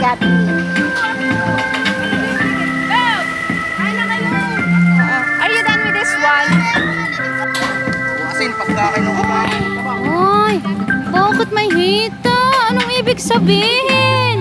yummy. Are you done with this one? Asin, pagkakain ng kapang. Ay, bakit may hita? Anong ibig sabihin?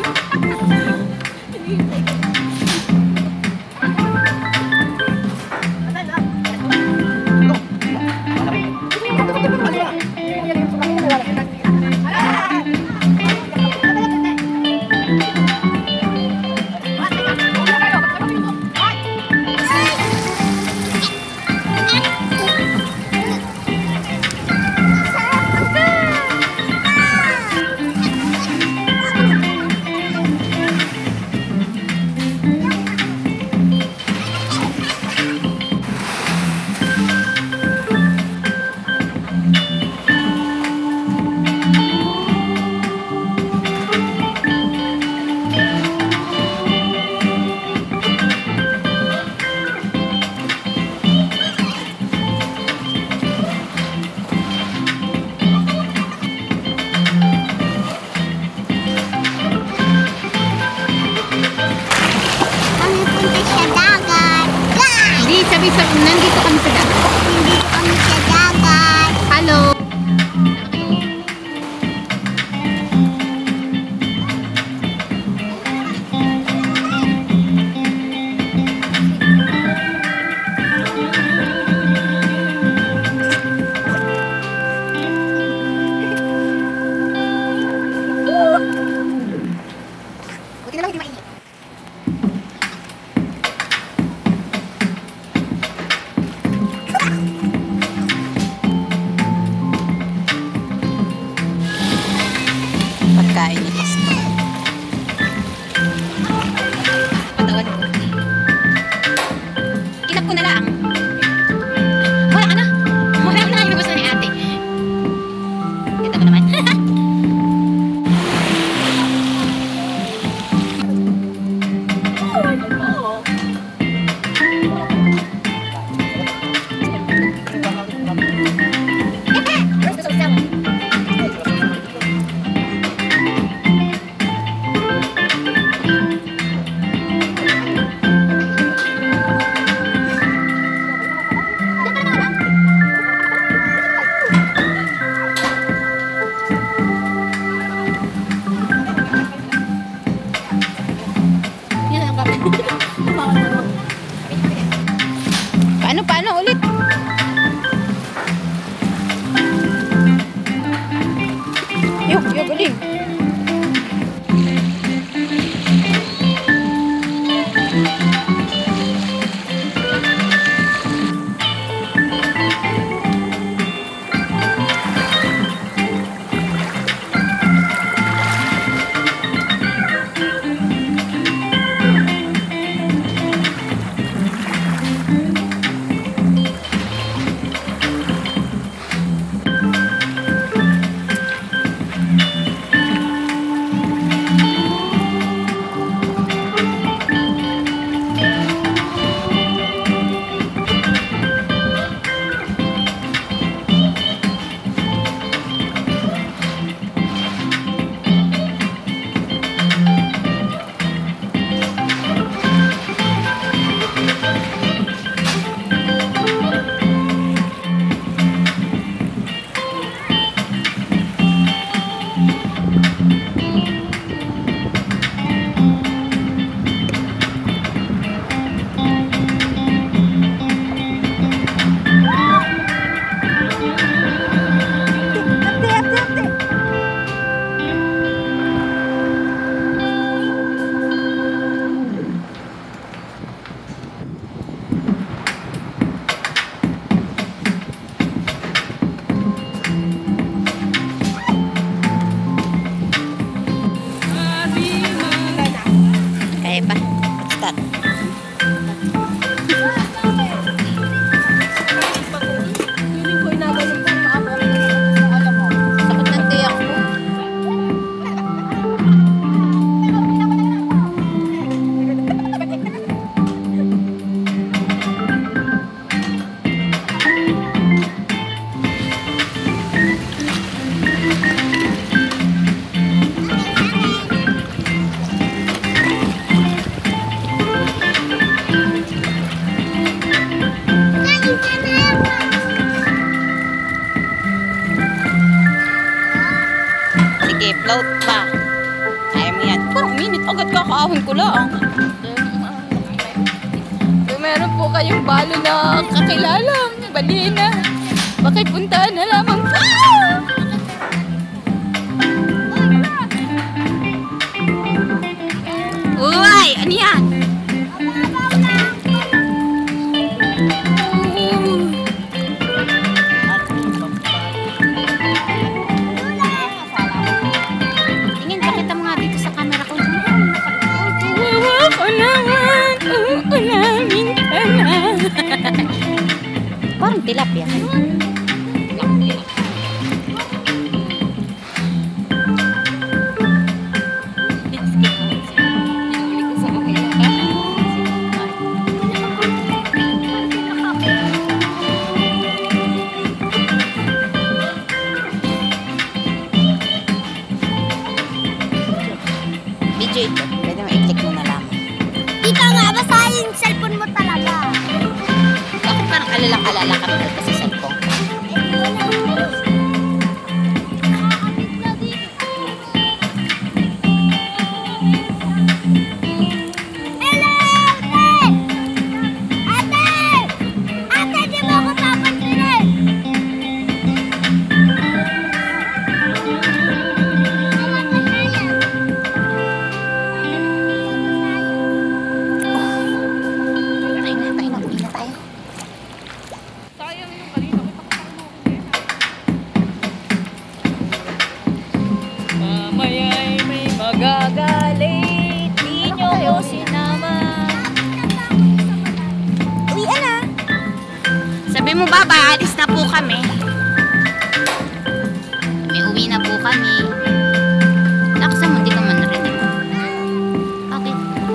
Nandito kami sa dagat. Nandito kami sa dagat. Hello. Buti na lang hindi mainit. Pagkain ni Pastor. Patawad ko. Kinap ko na lang. Wala ka na. Wala na yung gusto ni ate. Kita mo naman. agad kakaahon ko lang. Kung meron po kayong balo na kakilala, balina, pakipuntaan na lamang po. Uy! Ano yan? Tingin, pakita mo nga dito sa camera ko. Wawa ko naman, uulamin ka na. Parang tilapia. Video ito. Pwede mo i-click mo na lamang. Tita nga, basahin yung cellphone mo talaga. Bakit parang alala-alala ka rin sa cellphone? Hello, ate! Ate, di mo ako papansinin. Tayo na, uwi na tayo. Mamaya'y may magagalit, di nyo ko sinama. Uwi na. Sabi mo ba, alis na po kami. May uwi na po kami. Laksa mo, di ka man narinig. Bakit?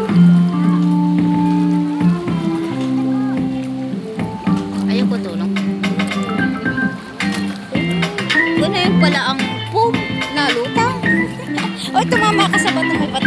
Ayoko tulong. Gano'n pala ang pum na lutang. O, tumama ka sa bato, may bato.